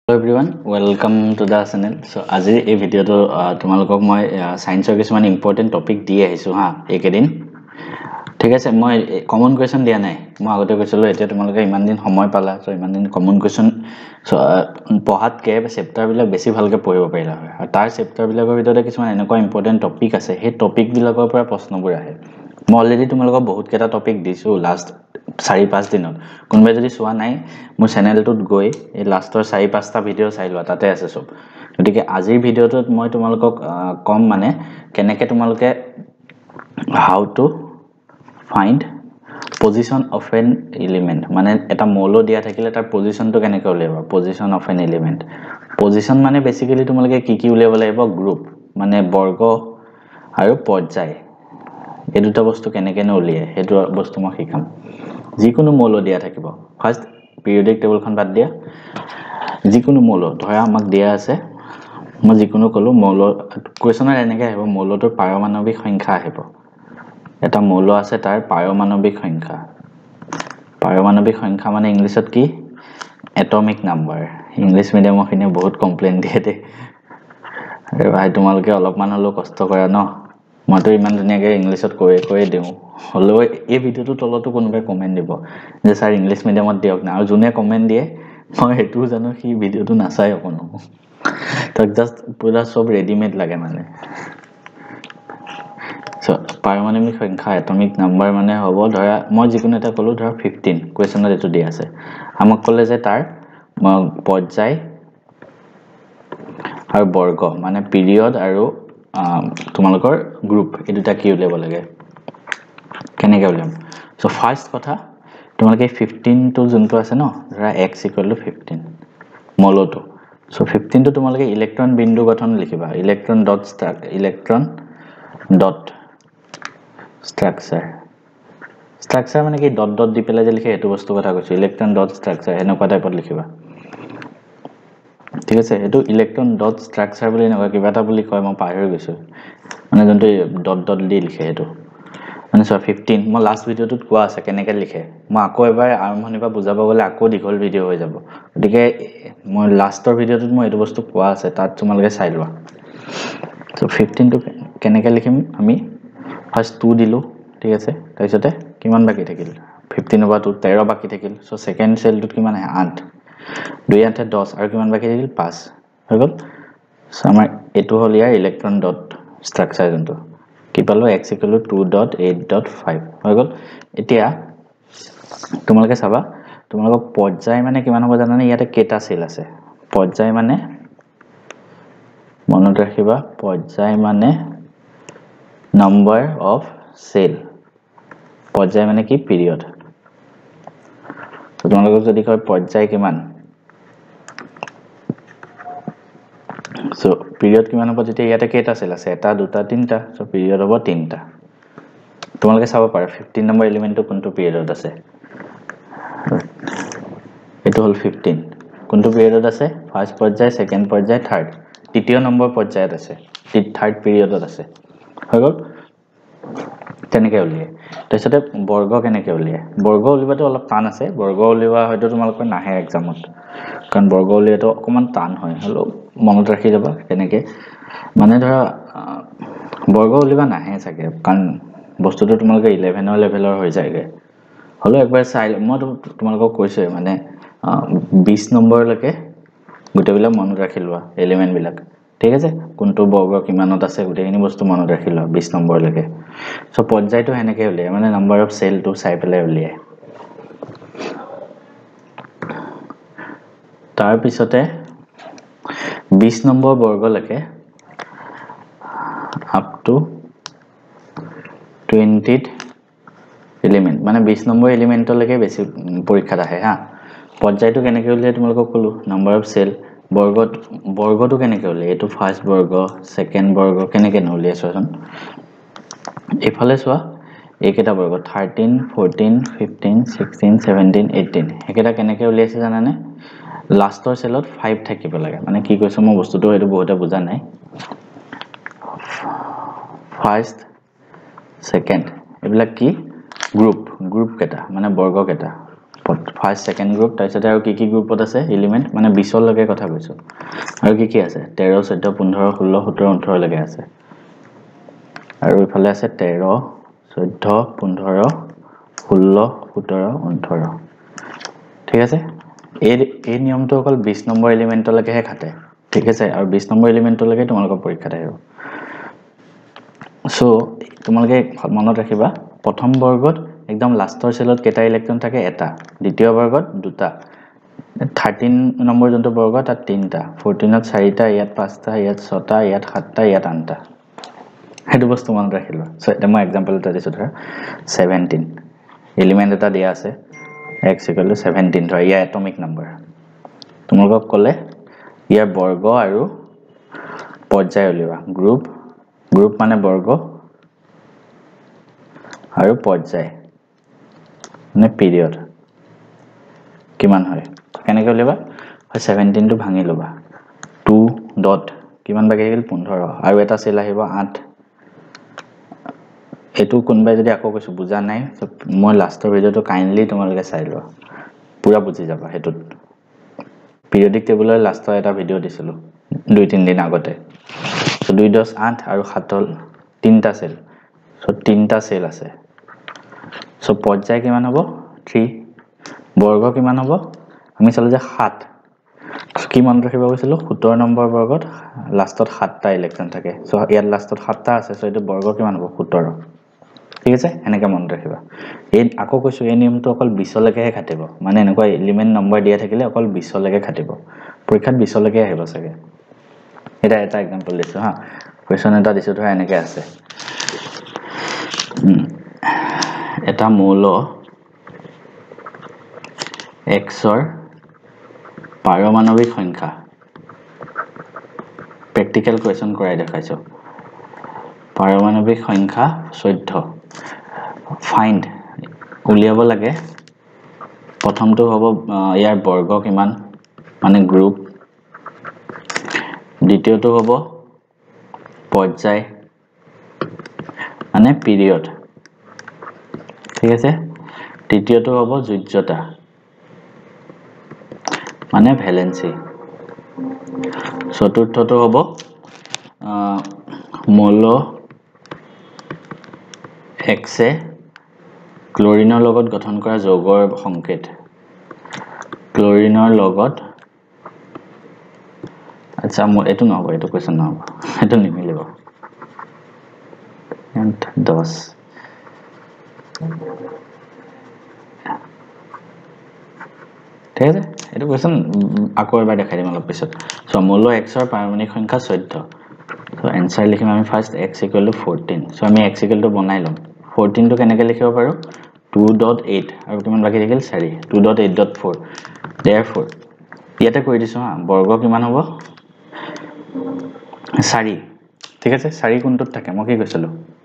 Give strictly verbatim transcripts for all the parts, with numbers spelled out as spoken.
Hello everyone, welcome to the channel. So আজি এই ভিডিওটো তোমালোকক মই সায়েন্সৰ কিছুমান ইম্পৰ্টেন্ট টপিক দি আহিছো হা একেদিন ঠিক আছে মই কমন কোৱেশ্চন দিয়া নাই মই আগতে কৈছিলো এতিয়া তোমালোকে ইমান দিন সময় পালা সো ইমান দিন কমন কোৱেশ্চন পঢ়াত কে চেপ্টাৰ বিলাক বেছি ভালকে পঢ়িব পাৰিলা হয় আৰু তাৰ চেপ্টাৰ বিলাকৰ ভিতৰতে কিছুমান এনেকুৱা ইম্পৰ্টেন্ট টপিক আছে সেই টপিক বিলাকৰ পৰা প্ৰশ্নবোৰ আহে মই অলৰেডি তোমালোকক বহুত কেটা টপিক দিছো লাষ্ট চাৰি পাঁচ দিনত কোনবাই যদি চোৱা নাই মোৰ চেনেলটোত গৈ এই লাষ্টৰ চাৰি পাঁচটা ভিডিও চাই লোৱা তাতে আছে সব গতিকে আজিৰ ভিডিওটোত মই তোমালোকক কম মানে কেনেকে তোমালোকে how to find position of an element মানে এটা মৌল দিয়া থাকিলে তাৰ পজিশনটো কেনেকৈ উলিয়াবা position of an element position মানে বেসিক্যালি তোমালোকে কি কি উলিয়াব লাগিব গ্ৰুপ মানে বৰ্গ আৰু পৰ্যায় এই দুটা বস্তু কেনেকৈ উলিয়ায় হেতু বস্তু মই শিকাম যিকোনো মৌল দিয়া থাকিব ফাৰ্স্ট পিৰিয়ডিক টেবুলখন বাদ দিয়া যিকোনো মৌল ধৰা আমাক দিয়া আছে মই যিকোনো কলো মৌল কোৱেশ্চনৰ এনেকৈ আহিব মৌলটোৰ পাৰমাণবিক সংখ্যা আহিব এটা মৌল আছে তাৰ পাৰমাণবিক সংখ্যা পাৰমাণবিক সংখ্যা মানে ইংলিছত কি এটমিক নাম্বাৰ ইংলিশ মিডিয়ামৰ খিনি বহুত কমপ্লেইন দিয়ে দে আৰে ভাই তোমালোকে অলপমান হলো কষ্ট কৰা ন মইতো ইমান ধুনীয়াকৈ ইংলিশত কৈ কৈ দিও হলো এই ভিডিওটো তলতো কোনোবাই কমেন্ট দিব যে স্যাৰ ইংলিশ মিডিয়ামত দিয়ক না আৰু যোনে কমেন্ট দিয়ে মই হেতু জানো কি ভিডিওটো নাচাই অকনো তাক জাস্ট পুৰা সব ৰেডিমেড লাগে মানে সো পাৰমাণবিক সংখ্যা এটমিক নাম্বাৰ মানে হ'ব ধৰা মই যিকোনো এটা কলো ধৰা fifteen কোৱেশ্চনত এটো দিয়া আছে আমাক কলে যে তাৰ পৰ্যায় আৰু বৰ্গ মানে পিৰিয়ড আৰু তোমালোকৰ গ্ৰুপ এই দুটা কি উলিয়াব লাগে কেনেকৈ উলিয়াম সো ফাৰ্স্ট কথা তোমালোকে fifteen টো যোনটো আছে ন ধৰা x fifteen মৌলটো সো fifteen টো তোমালোকে ইলেক্ট্ৰন বিন্দু গঠন লিখিবা ইলেক্ট্ৰন ডট ষ্ট্ৰাক ইলেক্ট্ৰন ডট স্ট্ৰাকচাৰ স্ট্ৰাকচাৰ মানে কি ডট ডট দি পেলাই যে লিখে এটো বস্তু কথা কৈছো ইলেক্ট্ৰন ডট স্ট্ৰাকচাৰ এনেকুৱা টাইপত লিখিবা ঠিক আছে এটো ইলেক্ট্ৰন ডট স্ট্ৰাকচাৰ বুলি নকয় কিবা এটা বুলি কয় মই পাহৰি গৈছো মানে যোনটো ডট ডট দি লিখে এটো মানে সো fifteen মই লাষ্ট ভিডিওটোত কোৱা আছে কেনেকৈ লিখে মই আকৌ এবাৰ আৰম্ভণিৰ পৰা বুজাব গলে আকৌ দীঘল ভিডিও হৈ যাব গতিকে মই লাষ্টৰ ভিডিওটোত মই এটো বস্তু কোৱা আছে তাত তোমালোকে চাই লোৱা সো fifteen টো কেনেকৈ লিখিম আমি ফাৰ্স্ট two দিলো ঠিক আছে তাৰপিছতে কিমান বাকি থাকিল fifteen over two thirteen বাকি থাকিল সো সেকেন্ড সেলটোত কিমান আছে eight দুই আঠে দহ আৰু কিমান বাকি থাকিল five হৈ গল সো আমাৰ এটো হল ইয়াৰ ইলেক্ট্ৰন ডট স্ট্ৰাকচাৰ যোনটো কি পালো x two dot eight dot five হৈ গল এতিয়া তোমালোকে চাবা তোমালোকক পৰ্যায় মানে কিমান হ'ব জানানে ইয়াতে কেটা সেল আছে পৰ্যায় মানে মনত ৰাখিবা পৰ্যায় মানে number of cell পৰ্যায় মানে কি পিৰিয়ড তোমালোকক যদি কয় পৰ্যায় কিমান সো পিৰিয়ড কিমান হ'ব যেতিয়া ইয়াতে কেটা সেল আছে এটা দুটা তিনটা সো পিৰিয়ড হ'ব তিনটা তোমালোকে চাব পাৰা fifteen নম্বৰ এলিমেন্টটো কোনটো পিৰিয়ডত আছে এটো হল fifteen কোনটো পিৰিয়ডত আছে ফাৰ্স্ট পৰ্যায় সেকেন্ড পৰ্যায় থাৰ্ড তৃতীয় নম্বৰ পৰ্যায়ত আছে থাৰ্ড পিৰিয়ডত আছে হৈ গল তেনেকৈ উলিয়ায় তাৰপিছতে বৰ্গ কেনেকৈ উলিয়ায় বৰ্গ উলিয়াটো অলপ টান আছে বৰ্গ উলিওৱা হয়তো তোমালোকৰ নাহে এক্সামত কাৰণ বৰ্গ উলিয়াটো অকমান টান হয় হলো মনত ৰাখি যাবা কেনেকৈ মানে ধৰা বৰ্গ উলিওৱা নাহে চাগে কাৰণ বস্তুটো তোমালোকে eleven লেভেলৰ হৈ যায়গে হলো একবাৰ চাই মই তোমালোকক কৈছে মানে twenty নম্বৰলৈকে গোটেইবিলাক মনত ৰাখি লোৱা এলিমেন্ট বিলাক ঠিক আছে কোনটো বৰ্গ কিমানত আছে গোটেইখিনি বস্তু মনত ৰাখি লোৱা twenty নম্বৰলৈকে সো পৰ্যায়টো হেনেকৈ উলিয়ায় মানে নাম্বাৰ অফ সেল টু চাই পেলাই উলিয়ায় তাৰ পিছতে twenty নম্বৰ বৰ্গলৈকে আপ টু twenty এলিমেন্ট মানে twenty নম্বৰ এলিমেন্টলৈকে বেছি পৰীক্ষাত আহে হা পৰ্যায়টো কেনেকৈ উলিয়ায় তোমালোকক কলো নাম্বাৰ অফ সেল বৰ্গত বৰ্গটো কেনেকৈ উলিয়ায় এটো ফাৰ্স্ট বৰ্গ সেকেন্ড বৰ্গ কেনেকৈ উলিয়ায় চোৱাচোন এফালে চোৱা এইকেটা বৰ্গ thirteen fourteen fifteen sixteen seventeen eighteen হেকেটা কেনেকৈ উলিয়াইছে জানানে লাষ্টৰ সেলত five থাকিব লাগে মানে কি কৈছো মই বস্তুটো হেতু বহুতে বুজা নাই ফাৰ্স্ট সেকেন্ড এবিলাক কি গ্ৰুপ গ্ৰুপ কেটা মানে বৰ্গ কেটা ফাৰ্স্ট সেকেন্ড গ্ৰুপ তাৰপিছত আৰু কি কি গ্ৰুপত আছে এলিমেন্ট মানে বিশ লৈকে কথা কৈছো আৰু কি কি আছে তেৰ চৈধ্য পোন্ধৰ ষোল্ল সোতৰ ওঠৰ লৈকে আছে আৰু ইফালে আছে তেৰ চৈধ্য পোন্ধৰ ষোল্ল সোতৰ ওঠৰ ঠিক আছে এই এই নিয়মটো অকল বিশ নম্বৰ এলিমেন্টলৈকেহে খাটে ঠিক আছে আৰু বিশ নম্বৰ এলিমেন্টলৈকে তোমালোকৰ পৰীক্ষাত আহিব সো তোমালোকে মনত ৰাখিবা প্ৰথম বৰ্গত একদম লাষ্টৰ সেলত কেটা ইলেক্ট্ৰন থাকে এটা দ্বিতীয় বৰ্গত দুটা thirteen নম্বৰ যোনটো বৰ্গ তাত তিনটা fourteen ত চাৰিটা ইয়াত পাঁচটা ইয়াত ছটা ইয়াত সাতটা ইয়াত আঠটা হেতু বস্তু মনত ৰাখিবা সো এটা মই एग्जांपल এটা দিছো ধৰা seventeen এলিমেন্ট এটা দিয়া আছে x = seventeen ধৰা ইয়া এটমিক নম্বৰ তোমালোকক ক'লে ইয়াৰ বৰ্গ আৰু পৰ্যায় উলিওৱা গ্ৰুপ গ্ৰুপ মানে বৰ্গ আৰু পৰ্যায় মানে পিৰিয়ড কিমান হয় কেনেকৈ উলিওৱা seventeen টো ভাঙি লবা two ডট কিমান বাকি গেল fifteen আৰু এটা সেল আহিব eight এটো কোনবাই যদি আকৌ কৈছো বুজা নাই মই লাষ্টৰ ভিডিওটো কাইন্ডলি তোমালোকে চাই লোৱা পুৰা বুজি যাবা হেতুত পিৰিয়ডিক টেবুলৰ লাষ্টৰ এটা ভিডিও দিছিলো দুই তিন দিন আগতে সো two দশ eight আৰু সাত তিনটা সেল সো তিনটা সেল আছে সো পৰ্যায় কিমান হ'ব three বৰ্গ কিমান হ'ব আমি চালো যে সাত কি মনত ৰাখিব কৈছিলো সত্তৰ নম্বৰ বৰ্গত লাষ্টত সাতটা ইলেক্ট্ৰন থাকে সো ইয়াত লাষ্টত সাতটা আছে সো এটো বৰ্গ কিমান হ'ব সত্তৰ ঠিক আছে এনেকা মনত ৰাখিবা এই আকৌ কৈছো এই নিয়মটো অকল বিশ লৈকেহে খাটিব মানে এনেকুৱা এলিমেন্ট নম্বৰ দিয়া থাকিলে অকল বিশ লৈকে খাটিব পৰীক্ষাত বিশ লৈকে আহিব চাগে এটা এটা एग्जांपल দিছো হা কোৱেশ্চন এটা দিছো ধৰা এনেকে আছে এটা মৌল x ৰ পাৰমাণবিক সংখ্যা প্ৰ্যাকটিক্যাল কোৱেশ্চন কৰাই দেখাইছো পাৰমাণবিক সংখ্যা চৈধ্য ফাইন্ড উলিয়াব লাগে প্ৰথমটো হ'ব ইয়াৰ বৰ্গ কিমান মানে গ্ৰুপ দ্বিতীয়টো হ'ব পৰ্যায় মানে পিৰিয়ড ঠিক আছে তৃতীয়টো হ'ব যোজ্যতা মানে ভ্যালেন্সি চতুৰ্থটো হ'ব মৌল x এ ক্লোৰিনৰ লগত গঠন কৰা যৌগৰ সংকেত ক্লোৰিনৰ লগত আচ্ছা মই এটো নহব এটো কোৱেশ্চন নহব এটো নিমিলিব and দশ ঠিক আছে এটো কোৱেশ্চন আকৌ এবাৰ দেখাই দিম অলপ পিছত সো মৌল x ৰ পাৰমাণবিক সংখ্যা চৈধ্য সো आंसर লিখিম আমি ফাৰ্স্ট x = fourteen সো আমি x = বনাই লম fourteen টো কেনেকৈ লিখিব পাৰো two dot eight আৰু কিমান বাকি থাকিল four two dot eight dot four therefore ইয়াতে কৈ দিছো হা বৰ্গ কিমান হ'ব four ঠিক আছে four কোনটোত থাকে মই কি কৈছিলো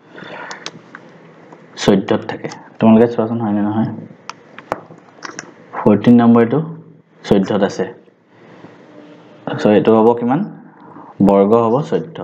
চৈধ্যত থাকে তোমালোকে চোৱাচোন হয় নে নহয় fourteen নম্বৰটো চৈধ্যত আছে সো এটো হ'ব কিমান বৰ্গ হ'ব চৈধ্য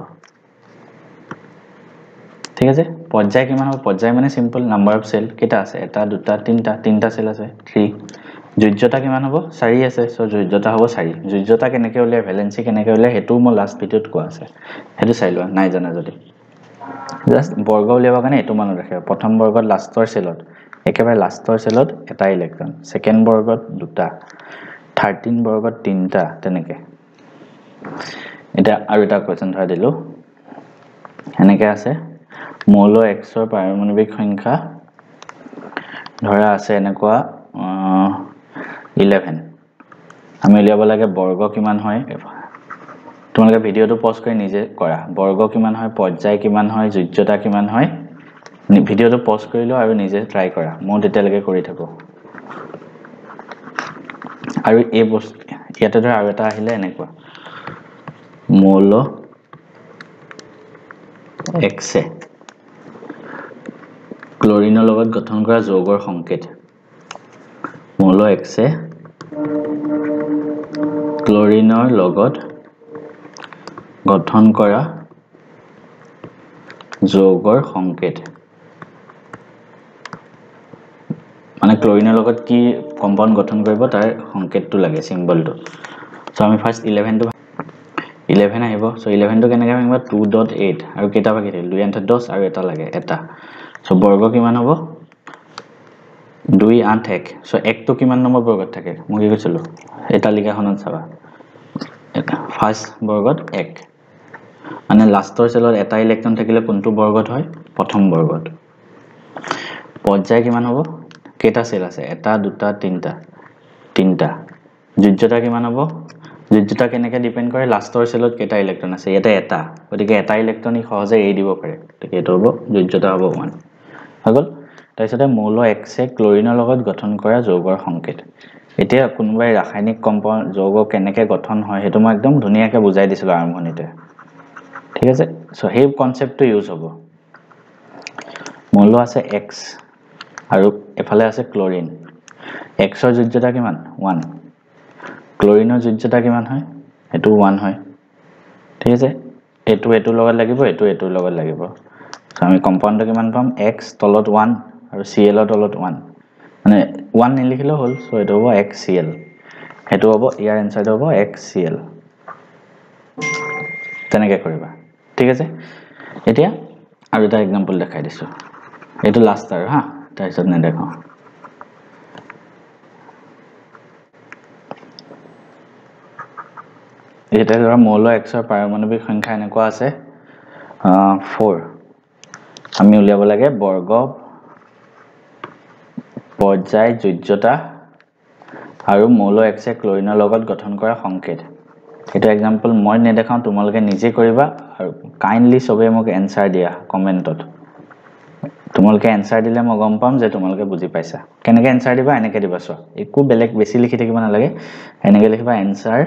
ঠিক আছে পৰ্যায় কিমান হ'ব পৰ্যায় মানে সিম্পল নাম্বাৰ অফ সেল কেটা আছে এটা দুটা তিনটা তিনটা সেল আছে three যোজ্যতা কিমান হ'ব four আছে সো যোজ্যতা হ'ব four যোজ্যতা কেনেকৈ উলিয়াই ভ্যালেন্সি কেনেকৈ উলিয়াই হেতু মই লাষ্ট ভিডিওত কোৱা আছে হেতু চাই লোৱা নাই জানা যদি জাস্ট বৰ্গ উলিয়াব কাৰণে এটো মনত ৰাখিবা প্ৰথম বৰ্গত লাষ্টৰ সেলত একেবাৰে লাষ্টৰ সেলত এটা ইলেক্ট্ৰন সেকেন্ড বৰ্গত দুটা thirteen বৰ্গত তিনটা তেনেকে এটা আৰু এটা কোৱেশ্চন ধৰা দিলো এনেকে আছে মৌল x ৰ পাৰমাণবিক সংখ্যা ধৰা আছে এনেকুৱা eleven আমি উলিয়াব লাগে বৰ্গ কিমান হয় তোমালোকে ভিডিওটো পজ কৰি নিজে কৰা বৰ্গ কিমান হয় পৰ্যায় কিমান হয় যোজ্যতা কিমান হয় ভিডিওটো পজ কৰি লো আৰু নিজে ট্ৰাই কৰা মই তেতিয়ালৈকে কৰি থাকো আৰু এই বস্তু ইয়াতে ধৰা আৰু এটা আহিলে এনেকুৱা মৌল x এ ক্লোৰিনৰ লগত গঠন কৰা যৌগৰ সংকেত মৌল x এ ক্লোৰিনৰ লগত গঠন কৰা যৌগৰ সংকেত মানে ক্লোৰিনৰ লগত কি কম্পাউণ্ড গঠন কৰিব তাৰ সংকেতটো লাগে সিম্বলটো সো আমি ফাৰ্স্ট eleven টো eleven আহিব সো eleven টো কেনেকৈ ভাঙিবা two dot eight আৰু কেইটা বাকি থাকিল দুই আঠে দহ আৰু এটা লাগে এটা সো বৰ্গ কিমান হ'ব দুই আঠ এক সো এক টো কিমান নম্বৰ বৰ্গত থাকে মই কি কৈছিলো এটা লিখাখনত চাবা এটা ফাৰ্স্ট বৰ্গত এক মানে লাষ্টৰ সেলত এটা ইলেক্ট্ৰন থাকিলে কোনটো বৰ্গত হয় প্ৰথম বৰ্গত পৰ্যায় কিমান হ'ব কেটা সেল আছে এটা দুটা তিনটা তিনটা যোজ্যতা কিমান হ'ব যোজ্যতা কেনেকৈ ডিপেন্ড কৰে লাষ্টৰ সেলত কেটা ইলেক্ট্ৰন আছে এটা এটা গতিকে এটা ইলেক্ট্ৰন ই সহজে এৰি দিব পাৰে গতিকে এটো হ'ব যোজ্যতা হ'ব one আগল তাৰপিছতে মৌল X এ ক্লোৰিনৰ লগত গঠন কৰা যৌগৰ সংকেত এতিয়া কোনোবাই ৰাসায়নিক কম্পাউণ্ড যৌগ কেনেকৈ গঠন হয় হেতু মই একদম ধুনিয়াকৈ বুজাই দিছিলো আৰম্ভণিতে ঠিক আছে সো সেই কনসেপ্টটো ইউজ হ'ব মৌল আছে X আৰু এফালে আছে ক্লোৰিন X ৰ যোজ্যতা কিমান one ক্লোৰিনৰ যোজ্যতা কিমান হয় এটো one হয় ঠিক আছে এটো এটো লগত লাগিব এটো এটো লগত লাগিব সো আমি কম্পাউণ্ডটো কিমান পাম X তলত one আৰু Cl ৰ তলত one মানে one নিলিখিলে হল সো এটো হ'ব HCl হেতু হ'ব ইয়াৰ আনসাৰটো হ'ব HCl তেনেকৈ কৰিবা ঠিক আছে এতিয়া আৰু এটা एग्जांपल দেখাই দিছো এটো লাষ্ট আৰু হা তাৰপিছত না দেখো এটা ধৰা মৌল X ৰ পাৰমাণবিক সংখ্যা এনেকুৱা আছে four আমি উলিয়াব লাগে বৰ্গ পৰ্যায় যোজ্যতা আৰু মৌল X এ ক্লোৰিনৰ লগত গঠন কৰা সংকেত এটা एग्जांपल মই নেদেখাও তোমালোকে নিজে কৰিবা আৰু কাইন্ডলি সবে মোক আনসাৰ দিয়া কমেন্টত তোমালোকে আনসাৰ দিলে মই গম পাম যে তোমালোকে বুজি পাইছা কেনেকৈ আনসাৰ দিবা এনেকৈ দিবা সো একো বেলেগ বেছি লিখি থাকিব না লাগে এনেকৈ লিখিবা আনসাৰ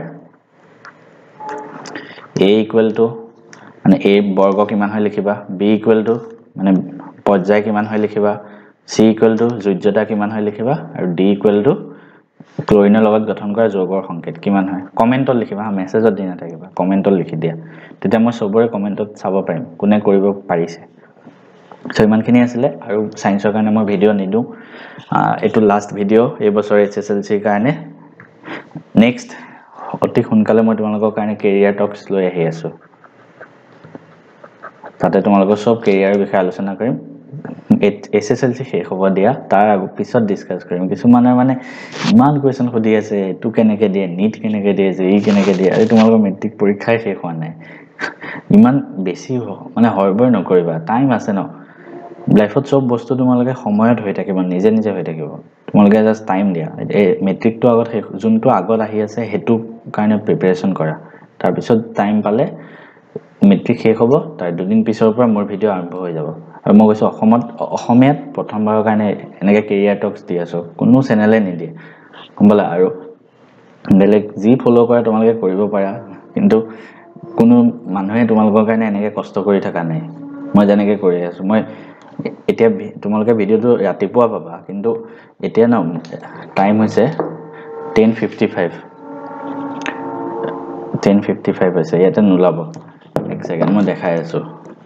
a equal to মানে a বৰ্গ কিমান হয় লিখিবা b equal to মানে পৰ্যায় কিমান হয় লিখিবা c equal to যোজ্যতা কিমান হয় লিখিবা আৰু d equal to ক্লোৰিনৰ লগত গঠন কৰা যৌগৰ সংকেত কিমান হয় কমেন্টত লিখিবা মেছেজত দি নাথাকিবা কমেন্টত লিখি দিয়া তেতিয়া মই সবৰে কমেন্টত চাব পাৰিম কোনে কৰিব পাৰিছে সো ইমানখিনি আছিল আৰু সায়েন্সৰ কাৰণে মই ভিডিও নিদু এটো লাষ্ট ভিডিও এই বছৰ এছএছএলসি কাৰণে নেক্সট অতি সোনকালে মই তোমালোকৰ কাৰণে কেৰিয়াৰ টক্স লৈ আহি আছো তাতে তোমালোকৰ সব কেৰিয়াৰৰ বিষয়ে আলোচনা কৰিম এছএছএলসি শেষ হ'ব দিয়া তাৰ পিছত ডিসকাস কৰিম কিছুমানৰ মানে ইমান কোৱেশ্চন খুদি আছে এটো কেনেকৈ দিয়ে নিট কেনেকৈ দিয়ে যে ই কেনেকৈ দিয়ে আৰু তোমালোকৰ মেট্ৰিক পৰীক্ষাই শেষ হোৱা নাই ইমান বেছি মানে হৰবৰ নকৰিবা টাইম আছে ন লাইফত সব বস্তু তোমালোকে সময়ত হৈ থাকিব নিজে নিজে হৈ থাকিব তোমালোকে জাস্ট টাইম দিয়া এই মেট্ৰিকটো আগত যোনটো আগত আহি আছে হেতু কাৰণে প্ৰিপাৰেচন কৰা তাৰ পিছত টাইম পালে মেট্ৰিক শেষ হ'ব তাৰ দুদিন পিছৰ পৰা মোৰ ভিডিও আৰম্ভ হৈ যাব আৰু মই কৈছো অসমত অসমীয়াত প্ৰথমবাৰৰ কাৰণে এনেকৈ কেৰিয়াৰ টক্স দি আছো কোনো চেনেলে নিদিয়ে গমলা আৰু বেলেগ যি ফলো কৰা তোমালোকে কৰিব পাৰা কিন্তু কোনো মানুহে তোমালোকৰ কাৰণে এনেকৈ কষ্ট কৰি থকা নাই মই যেনেকৈ কৰি আছো মই এতিয়া তোমালোকে ভিডিওটো ৰাতিপুৱা পাবা কিন্তু এতিয়া ন টাইম হৈছে ten fifty-five ten fifty-five হৈছে ইয়াতে নুলাব এক সেকেন্ড মই দেখাই আছো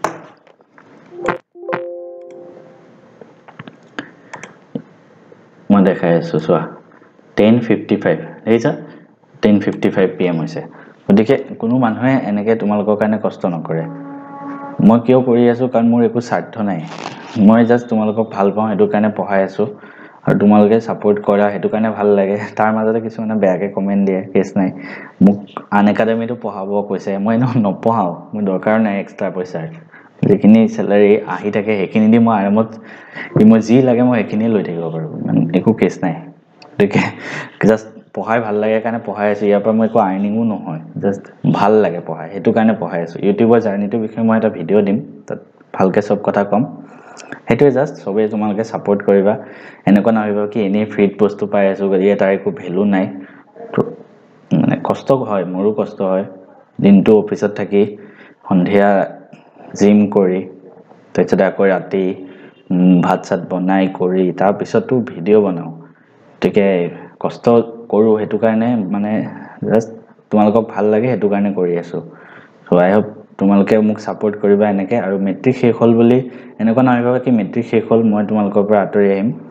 মই দেখাই আছো চোৱা ten fifty-five এইছা ten fifty-five p m হৈছে গতিকে কোনো মানুহে এনেকৈ তোমালোকৰ কাৰণে কষ্ট নকৰে মই কিয় কৰি আছো কাৰণ মোৰ একো স্বাৰ্থ নাই মই জাস্ট তোমালোকক ভাল পাওঁ এটো কাৰণে পঢ়াই আছো আৰু তোমালোকে সাপোৰ্ট কৰা হেতু কাৰণে ভাল লাগে তাৰ মাজতে কিছুমানে বেয়াকে কমেন্ট দিয়ে কেছ নাই মোক আন একাডেমিটো পঢ়াব কৈছে মই নপঢ়াও মই দৰকাৰ নাই এক্সট্ৰা পইচা যিখিনি স্যালাৰি আহি থাকে হেখিনি দি মই আৰামত মই যি লাগে মই হেখিনি লৈ থাকিব পাৰো মানে একো কেছ নাই দেখে জাস্ট পঢ়াই ভাল লাগে কাৰণে পঢ়াই আছো ইয়াৰ পৰা মই একো আৰ্নিংও নহয় জাস্ট ভাল লাগে পঢ়াই হেতু কাৰণে পঢ়াই আছো ইউটিউবৰ জাৰ্নিটো বিষয়ে মই এটা ভিডিও দিম তাত ভালকে সব কথা কম হেতু জাস্ট সবে তোমালোকে সাপোৰ্ট কৰিবা এনেকুৱা নাহিব কি এনে ফ্ৰীত বস্তু পাই আছো গলিয়ে তাৰ একো ভ্যালু নাই মানে কষ্ট হয় মোৰো কষ্ট হয় দিনটো অফিসত থাকি সন্ধিয়া জিম কৰি তাৰপিছত আকৌ ৰাতি ভাত চাত বনাই কৰি তাৰ পিছতো ভিডিও বনাও গতিকে কষ্ট কৰো হেতু কাৰণে মানে জাস্ট তোমালোকক ভাল লাগে হেতু কাৰণে কৰি আছো সো আই হোপ তোমালোকে মোক সাপোৰ্ট কৰিবা এনেকৈ আৰু মেট্ৰিক শেষ হল বুলি এনেকুৱা নাহিব কি মেট্ৰিক শেষ হল মই তোমালোকৰ পৰা আতৰি আহিম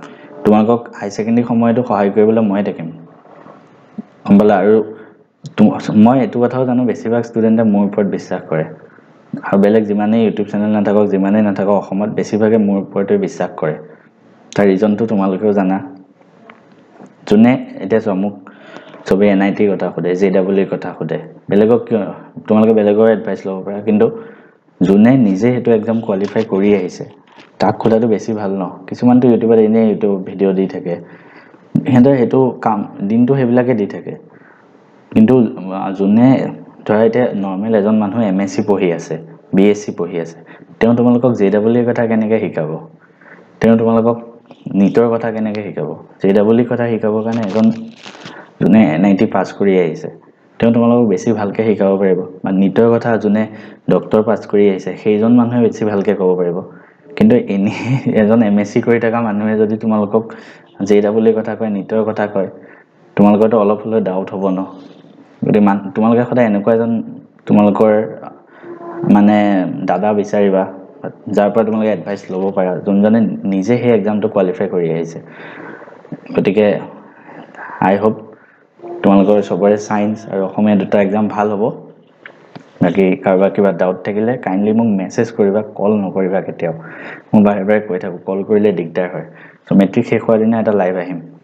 তোমালোকক হাই সেকেন্ডাৰী সময়তো সহায় কৰিবলৈ মই থাকিম সম্বলা আৰু মই এটো কথাও জানো বেছিভাগ ষ্টুডেন্টে মোৰ ওপৰত বিশ্বাস কৰে আৰু বেলেগ যিমানেই ইউটিউব চেনেল নাথাকক যিমানেই নাথাকক অসমত বেছিভাগে মোৰ ওপৰতে বিশ্বাস কৰে তাৰ ৰিজনটো তোমালোকেও জানা যোনে এটা সমুক সবে এনআইটি কথা খুদে জেডব্লিউ কথা খুদে বেলেগক তোমালোকে বেলেগৰ এডভাইস ল'ব পাৰা কিন্তু যোনে নিজে হেতু এক্সাম কোৱালিফাই কৰি আহিছে তাক খোলাটো বেছি ভাল ন কিছুমানটো ইউটিউবত এনে ইউটিউব ভিডিও দি থাকে হেঁতে হেতু কাম দিনটো হেবিলাকে দি থাকে কিন্তু যোনে ধৰা এটা নরমাল এজন মানুহ এমএসসি পঢ়ি আছে বিএসসি পঢ়ি আছে তেওঁ তোমালোকক জেডব্লিউ কথা কেনেকৈ শিকাব তেওঁ তোমালোকক নিটৰ কথা কেনেকৈ শিকাব জেডব্লিউ কথা শিকাবৰ কাৰণে এজন যোনে এনআইটি পাস কৰি আহিছে তেওঁ তোমালোকক বেছি ভালকে শিকাব পাৰিব বা নিটৰ কথা যোনে ডক্টৰ পাস কৰি আহিছে সেইজন মানুহে বেছি ভালকে ক'ব পাৰিব কিন্তু এনে এজন এমএসসি কৰি থকা মানুহে যদি তোমালোকক জেডব্লিউ কথা কয় নিটৰ কথা কয় তোমালোকৰটো অলপ হলে ডাউট হ'ব ন গতি মান তোমালোকে সদায় এনেকুৱা এজন তোমালোকৰ মানে দাদা বিচাৰিবা যাৰ পৰা তোমালোকে এডভাইস ল'ব পাৰা যোনজনে নিজে সেই এক্সামটো কোৱালিফাই কৰি আহিছে গতিকে আই হোপ তোমালোকৰ সবৰে সায়েন্স আৰু অসমীয়া দুটা এক্সাম ভাল হ'ব বাকি কাৰোবাৰ কিবা ডাউট থাকিলে কাইন্ডলি মোক মেসেজ কৰিবা কল নকৰিবা কেতিয়াও মই বাৰে বাৰে কৈ থাকো কল কৰিলে দিগদাৰ হয় সো মেট্ৰিক শেষ হোৱাৰ দিনা এটা লাইভ আহিম